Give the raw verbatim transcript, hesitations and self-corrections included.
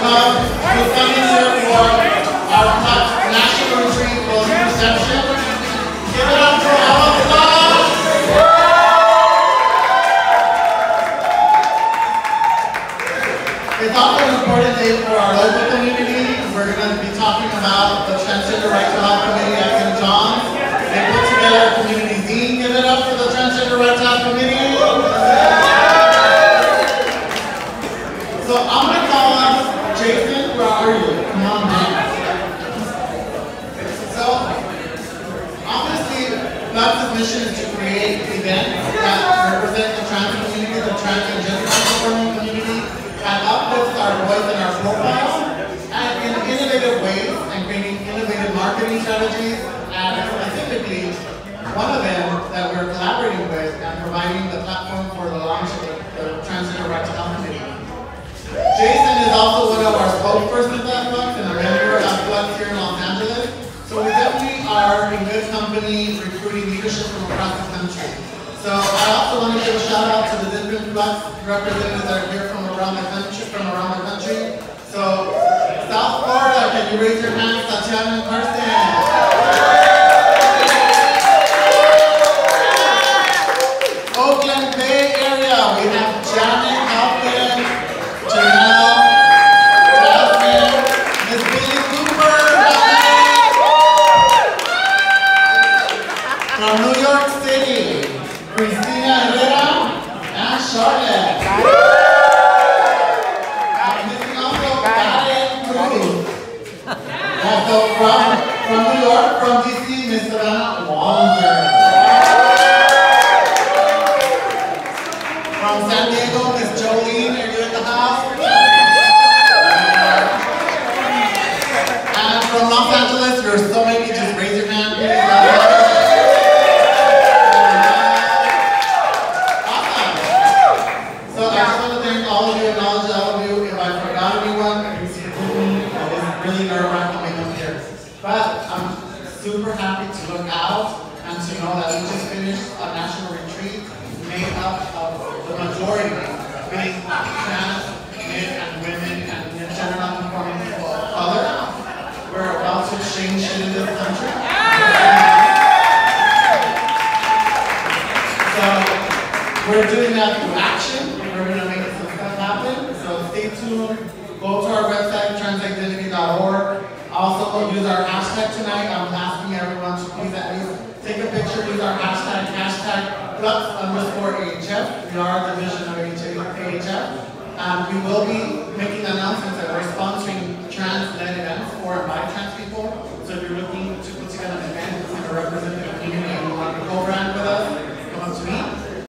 welcome to coming here for our national retreat called Reception. Give it up for all of us. It's also an important day for our local community. We're going to be talking about the Transgender Right to Health Committee at Saint John's. They put together a community zine. Give it up for the Transgender Right to Health Committee. So I'm going to call on Jason. Where are you? Come on, man. So, obviously, Flux' mission is to create events that represent the trans community, the trans and gender conforming community, and uplifts our voice and our profile, and in innovative ways, and creating innovative marketing strategies, and specifically, one of them that we're collaborating with and providing the platform for the launch of the, the Transgender Right to Health Committee. Jason is also one of our spokespersons at Flux and a member of Flux here in Los Angeles. So we definitely are in good company recruiting leadership from across the country. So I also want to give a shout out to the different Flux representatives that are here from around the country. From around the country. So South Florida, can you raise your hands? Tatiana and Carson. Oakland Bay area, we have Janet, Alvin, Janelle, Jasmine, Miss Billy Cooper, from New York City, Christina Herrera, and Charlotte. I'm missing also Karen Cruz. And so from, from New York, from D C, Miss Savannah Wallinger. From San Diego, Miss Jolene, are you in the house? And from Los Angeles, there's so many, just raise your hand, please. Awesome. So I just want to thank all of you, acknowledge all of you. If I forgot anyone, please forgive me. It's really nerve-wracking when I'm here. But I'm super happy to look out and to know that we just finished a national retreat made up of the majority being trans men and women and gender non-conforming people of color. We're about to change shit in this country. So we're doing that through action. We're going to make some stuff happen. So stay tuned. Go to our website, trans identity dot org. Also use our hashtag tonight. I'm asking everyone to please at least take a picture, use our hashtag, hashtag Flux underscore A H F. We are a division of A H F. And we will be making announcements and response